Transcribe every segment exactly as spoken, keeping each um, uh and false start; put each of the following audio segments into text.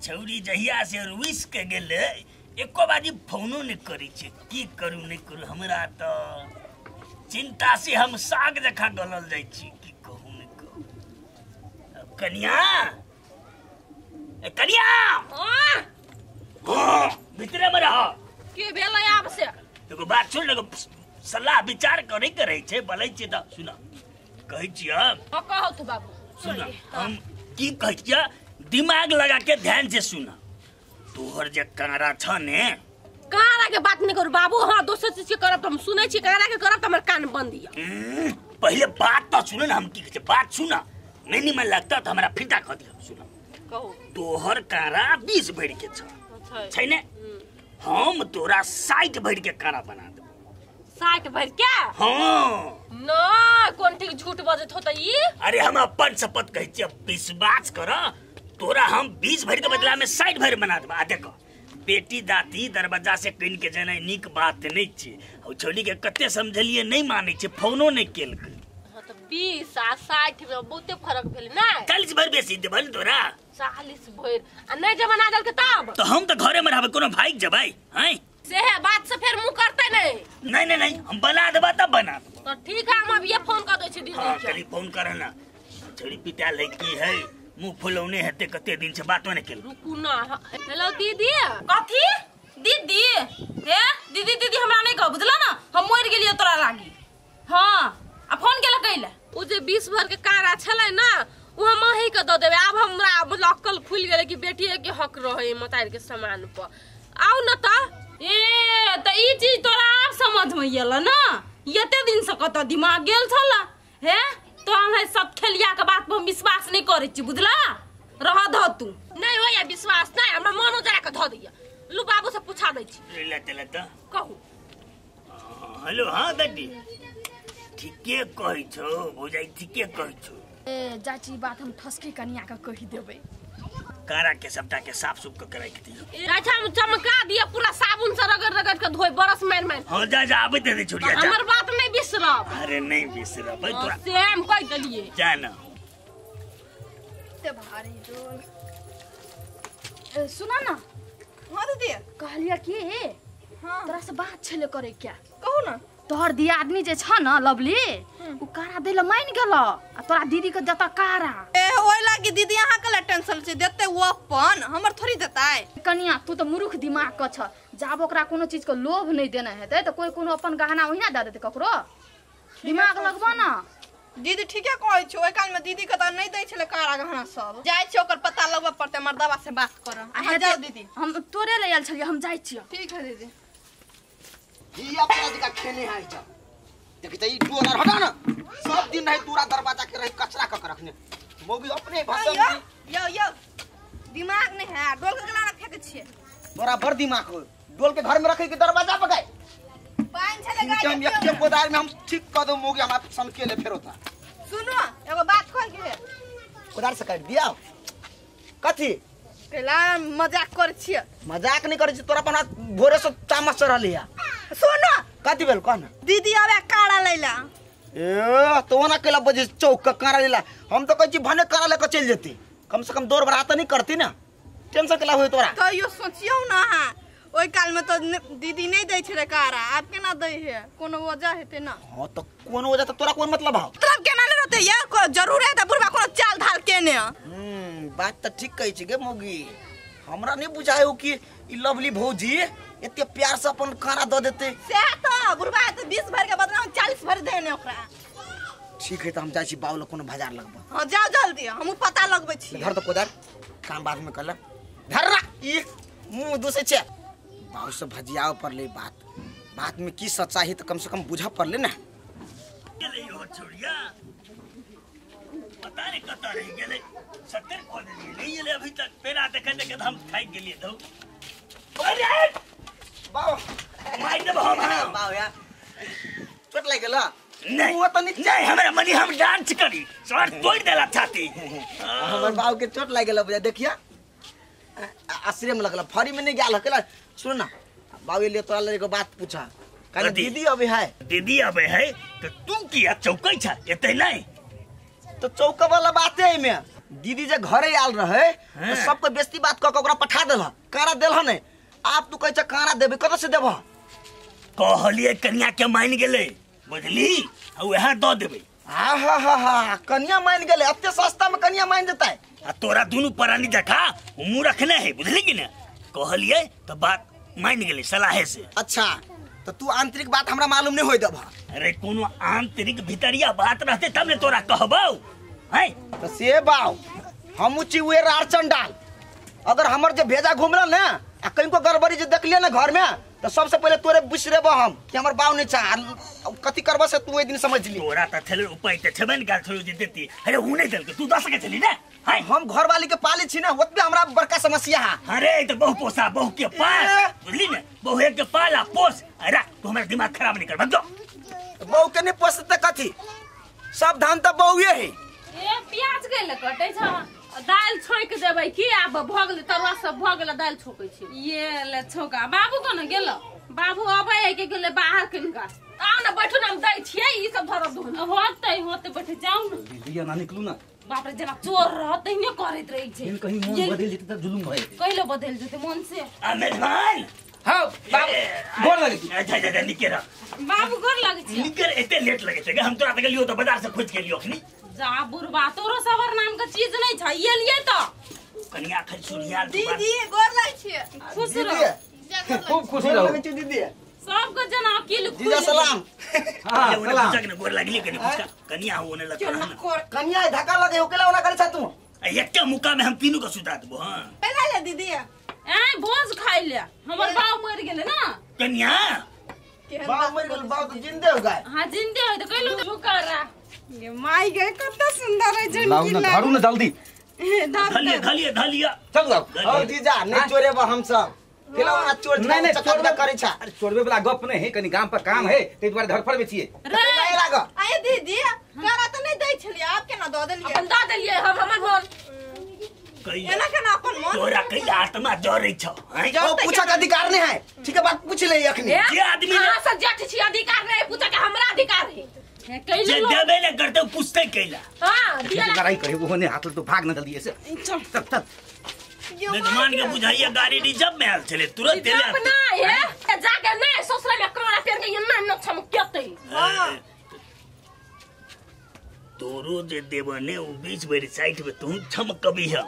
छौरी जहिया से रुइस के गेले एको बाजी फोनो नहीं करी छे की करू नहीं करू हमरा तो चिंता से हम साग जखा गलल जाई छी की कहू नहीं कहू कन्या ए कन्या हां भीतरे में रह के भेलै आब से एगो बात सुन एगो सलाह विचार करे के रही छे बोलै छी त सुना कहै छी हम हां कहौ तो बाबू सुना हम की कहै छी दिमाग लगा के ध्यान से सुना तोहर जे कारा छ ने कारा के बात नहीं करू बाबू हां दोसर चीज के करब हम सुनै छी कारा के करब त हमर कान बंद दिया पहले बात तो सुन ना हम की कहै बात सुना नहीं निमन लगता तो हमरा फिटा क दियो सुना कहू तोहर कारा बीस भर के छ छै ने हम तोरा साठ भर के कारा बना देब साठ भर के हां ना कोन ठीक झूठ बजत होत ई अरे हम अपन शपथ कहै छी विश्वास कर तोरा हम बीस भर के बदला में साठ भर बना देब आ देखो बेटी दाती दरवाजा से कइन के जने नीक बात नहीं छे ओ छोड़ी के कते समझलिए नहीं माने छे फोनो नहीं केलकै हां तो बीस आ साठ में बहुते फर्क भेल ना चालीस भर बेसी देबल तोरा चालीस भर आ नहीं जे बना देल के तब तो हम तो घरे में रहबे कोनो भाई जबै हैं से है बात से फिर मुंह करते नहीं नहीं नहीं नहीं हम बना देबा तब बना देब तो ठीक है हम अब ये फोन कर दे छी दीदी हां कली फोन कर ना छोड़ी पिता लड़की है मुंह फुलौने हेते कते दिन से बात नहीं केल रुकू ना हेलो दीदी कथी दीदी हे दीदी दीदी हमरा नहीं कह बुझला ना हम मर गेलिए तोरा लागी हां आ फोन केला कैला उ जे बीस भर के कारा छले ना उ हम ही के द देबे अब हमरा लक्कल खुल गेले कि बेटिए के हक रहे मतार के सामान पर आउ न त ए त ई चीज तोरा अब समझ में गेल ना एते दिन से कत दिमाग गेल छला हे तो हम सब खेलिया के बात पर विश्वास नहीं करे छी बुझला रह ध तू नहीं होया विश्वास नहीं हमरा मनो जरा के ध दिया लू बाबू से पूछा दे छी ले ले त कहू हेलो हां दड्डी ठीके कहै छौ बुझाई ठीके कहै छौ ए चाची बात हम ठसकी कन्या का कहि देबे कारा के सबटा के साफ सुफ के कराई के दियो अच्छा हम चमका दिया पूरा साबुन से रगड़ रगड़ के धोई बरस मार मार हां जा जा आबे दे छोड़िया जा हमर बात नहीं बिसरब अरे नहीं बिसरब भाई तोरा सेम कह देलिए जा ना ते भारी डोल ए सुना ना हां दीदी कहलिया कि हां तोरा से बात छले करे क्या कहू ना तोहर दिया आदमी जे छ न लवली उ कारा देला मान गेल आ तोरा दीदी के देता कारा ए ओइ लागी दीदी यहां के टेंशन से देते वो अपन हमर थोड़ी देताय कन्या तू तो मूर्ख दिमाग क छ जाब ओकरा कोनो चीज के लोभ नहीं देना हेते तो कोई कोनो अपन गहना ओहिना दे देते ककरो दिमाग लगबा ना दीदी ठीके कहै छ ओइ काल में दीदी के त नहीं दै छले कारा गहना सब जाय छ ओकर पता लगबा पड़ते मर्दवा से बात कर आ जाओ दीदी हम तोरे ले आयल छलिए हम जाय छियै ठीक है दीदी ही अपना दिका खेने है जा देखते ई डोलर हटा ना सब दिन नहीं पूरा दरवाजा के रही कचरा क रखने मोगी अपने भाषण में यो यो दिमाग नहीं है डोल के गला फेंक छिए तोरा भर दिमाग हो डोल के घर में रखे के दरवाजा पर गए पानी चले गए हम एक के गोदार में हम ठीक कर दो मोगी हम सन के ले फेर होता सुनो एगो बात कह के गोदार से काट दिया कथी केला मजाक कर छिए मजाक नहीं करे छी तोरा अपन भोरे से तामस चढ़ल लिया सुनो कथी भेल कहना दीदी आवे कारा लैला ए तो ना केला बजे चौक का कारा लेला हम तो कहै छी भने कारा लेके चल जेती कम से कम दौड़ बरात नहीं करती ना टेंशन केला होय तोरा कहियो सोचियो ना ओइ काल में तो दीदी नहीं दै छले कारा आप केना दै है कोनो वजह हेते ना हां तो कोनो वजह त तोरा कोन मतलब है मतलब केना ले रहते ये को जरूर है त बुढ़वा कोनो चाल धाल केने हम्म बात त ठीक कहै छी गे मोगी हमरा नहीं बुझायो कि ई लवली भौजी एते प्यार से अपन खाना द देते से तो बुढ़वा त बीस भर के बदला में चालीस भर देने ओकरा ठीक है त हम जाय छी बाउल कोनो बाजार लगबा हां जाओ जल्दी हम पता लगबै छी घर तो कोदार काम बाद में कल धररा ई मुंह दूसे छे बाउ से भजियाओ पर ले बात बात में की सच्चाई तो कम से कम बुझा पर ले ना गेले हो छोड़िया पता नहीं कत रह गेले सत्तर को दे ले ये अभी तक पेरा देखे देखे हम खाई गेलिए दो अरे बाउ माय दे हम बाउ यार चोट लग गेला नहीं वो तो नहीं नहीं हमरा मनी हम डांस करी सर तोड़ देला छाती हमर बाउ के चोट लग गेला बुझा देखिया आश्रय में लगला फरी में नहीं गेल हकेला सुन ना बाबू ले तोरा ले को बात पूछा कहले दीदी अबे है दीदी अबे है तो तू किया चौकै छ एते नहीं तो चौका वाला बात है में दीदी जे घरे आल रहे तो सबके बेइज्जती बात क के ओकरा पठा देला कारा देलह ने आप तू कहै छ कारा देबे कत से देबह कहलिए कन्या के मान गेले बुझली आ वहां द देबे हा हा हा हा कन्या मान गेले अत्ते सस्ता में कन्या मान देता है आ तोरा दोनों परानी देखा मुंह रखने है बुझली कि ना कहलिए तो बात मान गेले सलाहे से अच्छा तो तू आंतरिक बात हमरा मालूम नहीं होई देबह अरे कोनो आंतरिक भीतरिया बात रहते तब ने तोरा कहबौ है तो से बाऊ हम उची हुए रारचन डाल अगर हमर जे भेजा घूमल ना आ कहीं को गड़बड़ी जे देख लिया ना घर में तो सबसे पहले तोरे बिसरेब हम कि हमर बाऊ नहीं चाह कथी करब से तू ए दिन समझ ली तोरा त थले उपाय त छबे न गाल छोड़ जे देती अरे उ नहीं दल के तू दस के चली ना हाय हम घर वाली के पाले छी ना ओतबे हमरा बड़का समस्या है अरे तो बहु पोसा बहु के पाल बुझली ना बहु के पाला पोस अरे तू हमारा दिमाग खराब नहीं कर बंदो बहु के नहीं पोसते कथी सब धान त बहुए है ए प्याज गेल कटै छ दाल छोक देबै की आब भ गेल तरुआ सब भ गेल दाल छोकै छी ये ले छोका बाबू कोन गेल बाबू अबै के गेल बाहर किनका आ न बैठू न हम दै छियै ई सब धरब दोन होतै होतै बैठ जाऊ न दीदी ना निकलू ना बाप रे जना चोर रहतै ने करैत रही छै कहीं मन बदल जेते त जुलुम भए कहिलो बदल जेते मन से आ मेहमान हां बाबू गोर लगे अच्छा अच्छा निकेरा बाबू गोर लगे छी निकर एते लेट लगे छै हम तोरा त गेलियो त बाजार से खोज के लियो अखनी जा बुरबा तोरो सबर नाम के चीज नहीं छ ये लिए त कन्या खल सुरिया दीदी गोर लाग छियै खुश रह खूब खुश रहो दीदी सबको जना अकील जीजा सलाम हां सलाम जगने गोर लागली कनी कुछ कन्या होने लगा ना कन्या धक्का लगे ओकेला ओना करे छ तू एक मुका में हम तीनों का सुता देबो हां पहले ले दीदी ए भोज खाइ ले हमर बाऊ मर गेले ना कन्या बाऊ मर गेल बाऊ तो जिंदे हो गए हां जिंदे है तो कहलो झुकारा ये माई गए कत सुंदर है जन लाऊ ना घरू ना जल्दी धलिए धलिए धलिए चल जाओ ओ जीजा नहीं चोरे बा हम सब केला ना चोर नहीं नहीं चक्कर करे छ अरे छोड़बे वाला गप नहीं है कनी गांव पर काम है ते द्वारा धड़फड़ में छिए नहीं लाग आए दीदी करा तो नहीं दै छलिए आप केना द देलिए अपन दा देलिए हम हमर मन कई एना केना अपन मन तोरा कई आत्मा जरै छ हैं ओ पूछा के अधिकार नहीं है ठीक है बात पूछ ले अखनी जे आदमी हां से जेठ छी अधिकार नहीं पूछा के हमरा अधिकार है जे कहलो देबे ने करते पूछते कैला हां ये लड़ाई करे वो ने हाथ तो भाग ना जल्दी ऐसे चल चल चल मेहमान के बुझाइए गाड़ी रिजर्व में आल चले तुरंत ले अपना है जाके नहीं ससुर में काना पेर के यन्ना न छमकते तोरो जे देवने उ बीच बेर साइड में तू छमकबी है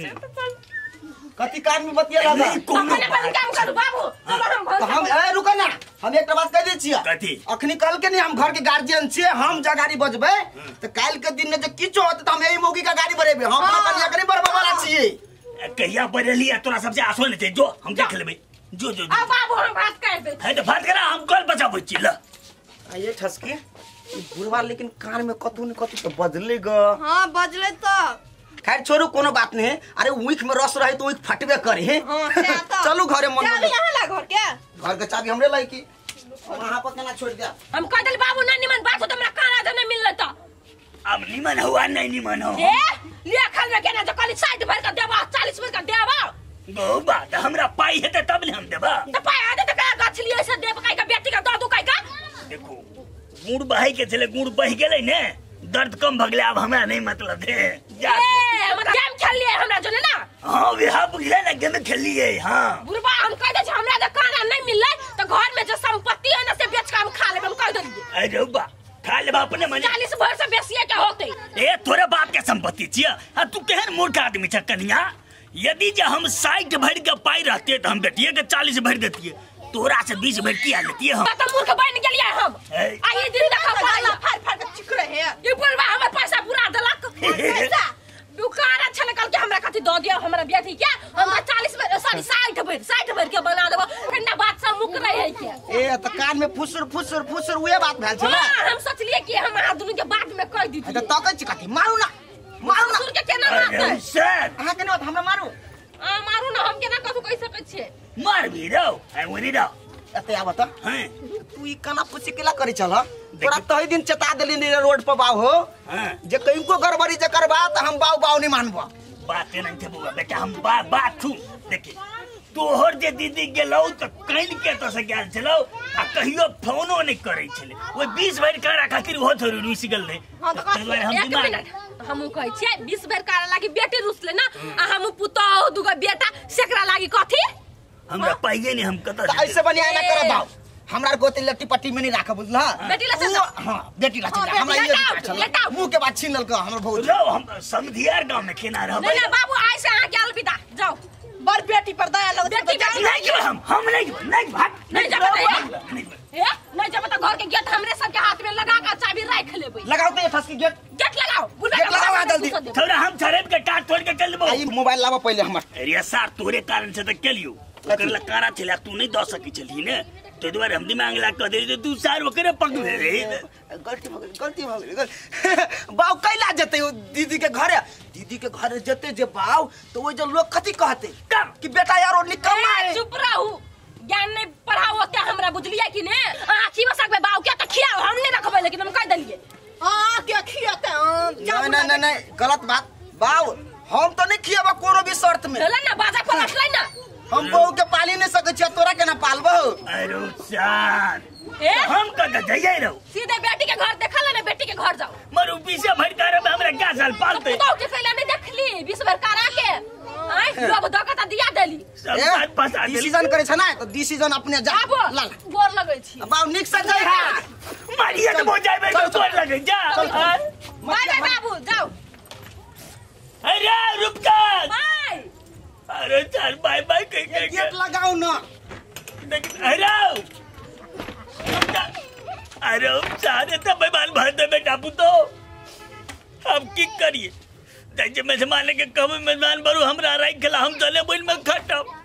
कथी काम में बतिया लगा अपने अपन काम कर बाबू तो हम ए रुको ना हम एक बात कह दै छियै कथी अखनी कल के नहीं हम घर के गार्जियन छियै हम जा गाड़ी बजबै तो काल के दिन में जे किछो होत त हम एही मौगी का गाड़ी बरेबे हम अपना कन्या के नहीं बरबा वाला छियै कहिया बदलिया तोरा सबसे आसान है जो हम देख लेबे जो जो आ बाबू हम बात कर दे है तो बात करा हम कल बचाबो छी ल आइए ठसके बुढ़वा लेकिन कान में कतू न कतू तो बजले ग हां बजले तो खैर छोड़ू कोनो बात नहीं अरे ऊख में रस रहे तो ऊख फटबे करे हां से आता चलू घरे मन चाबी यहां ला घर के घर के चाबी हमरे लाई की वहां पर केना छोड़ दिया हम कह दिल बाबू ना निमन बात हो तो हमरा काना दे नहीं मिलले तो अब निमन हुआ नहीं निमन हो ए लिया खल में केना तो कल साइड भर का देबा चालीस भर का देबा गो बात हमरा पाई है तब ले हम देबा तो पाया दे तो का गाछ लिए से देब काई का बेटी का दादू काई का देखो गुड़ बहाई के चले गुड़ बह गेले ने दर्द कम भगले अब हमरा नहीं मतलब है जा ए हम गेम खेल लिए हमरा जने ना हां विहा बुझले ना गेम खेलिए हां बुरबा हम कह दे हमरा तो काना नहीं मिलले तो घर में जो संपत्ति है ना से बेच के हम खा लेब हम कह देलिए अरे बा खा ले अपने मन चालीस भर से बेसी क्या होते ए तोरे बाप के संपत्ति छिया आ तू केहन मूर्ख आदमी छ कन्या यदि जे हम साठ भर के पाई रहते तो हम बेटिए के चालीस भर देतिए तोरा से बीस भर किया लेती हम तो मूर्ख बन गेलिए हम आइए दिन देखा गाला फाड़ फाड़ के चिक रहे ये बोलबा हमर पैसा पूरा देलक पैसा दुकान अच्छा निकल के हमरा कथि दो दिया हमरा बेटी के हमरा चालीस सॉरी साठ भर साठ भर के बना देबो कन्या बात से मुक रहे है के ए त कान में फुसुर फुसुर फुसुर उहे बात भेल छ ना हम सोचलिए कि हम आदमी के बात में कह दी त तकै छी कथी मारू ना मारू ना ससुर के केना मारते सर अहाँ के न हमरा मारू आ मारू ना हम केना कथु कह सकै छियै मार भी दो आई वनी दो एते आब त हैं तू ई कना पुछि केला करी चल तोरा तही दिन चेता देली ने रोड पर बाव हो हां जे कहीं को गड़बड़ी जे करबा त हम बाव बाव नहीं मानबो बात नहीं थे बुआ बेटा हम बात बात थू देखिए तोहर जे दीदी गेलौ तो कहीं के तो से गेल चलो आ कहियो फोनो नहीं करे छले वो बीस भर कारा खातिर हो थोड़ी रुस गेल ने हां तो हम दिमाग हमू कहै छियै बीस भर कारा लागी बेटी रुसले ना आ हम पुतो दुगो बेटा सेकरा लागी कथी हमरा पाइए नहीं हम कत ऐसे बनिया ना करे बाऊ हमरा गोती लट्टी पट्टी में नहीं राखा बुझला बेटी ला चल हां बेटी ला चल हमरा ये मुंह के बात छीन ललका हमर बहुत लो हम समधियार गांव में केना रहबै नहीं नहीं बाबू आई से आ गेल बिदा जाओ बड़ बेटी पर दया लग बेटी नहीं जो हम हम नहीं नहीं भाग नहीं जब ए नहीं जब त घर के गेट हमरे सब के हाथ में लगा के चाबी राख लेबै लगाओ तो ये फस के गेट गेट लगाओ गेट लगाओ जल्दी थोड़ा हम छरेब के काट तोड़ के कर लेबो आई मोबाइल लावा पहले हमर अरे सार तोरे कारण से त केलियो ओकर लकारा छला तू नहीं द सकी छली ने तो द्वारा हम दिमाग ला क दे तू सार ओकरे पग में रे गलती हो गई गलती हो गई बाऊ कैला जते दीदी के घरे दीदी के घरे जते जे बाऊ तो वो जो लोग कथी कहते कम कि बेटा यार निकम्मा है चुप रहू ज्ञान नहीं पढ़ाओते हमरा बुझलिए कि ने आछी में सकबे बाऊ के त खियाओ हम नहीं रखबै लेकिन हम कह देलिए हां के खियाते नहीं नहीं नहीं गलत बात बाऊ हम तो नहीं खियाबा कोनो भी शर्त में चल ना बाजा पलट ले ना हम बहू के पाली नहीं सके छ तोरा के ना पालबो अरे सार ए हम कद जइए रहो सीधे बेटी के घर देखल ना बेटी के घर जाओ मरु पीछे भटकारे में हमरा क्या साल पालते तो के कैला नहीं देखली बीस बार करा के आई लोग दकता दिया देली सब बात फसा देली डिसीजन करे छ ना तो डिसीजन अपने जा आबो ला गोर लगै छी बाऊ निक से जाय है मारिए तो जाए में तो तोड़ लगे जा बाय बाबू जाओ अरे रुक जा बाय अरे चल बाय बाय कह के गेट लगाओ ना अरे अरे सारे तो मेहमान भर दे बेटा पुतो अब की करिए जैसे मेहमान के कब मेहमान बरू हमरा राख खला हम चले बोल में खटब